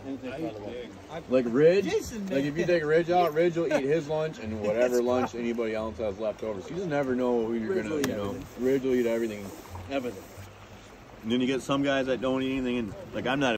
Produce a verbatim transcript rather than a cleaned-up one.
Like Ridge, like if you take Ridge out, Ridge will eat his lunch and whatever lunch anybody else has left over. So you just never know who you're Ridge gonna, will eat you know. everything. Ridge will eat everything. Everything. And then you get some guys that don't eat anything, and like I'm not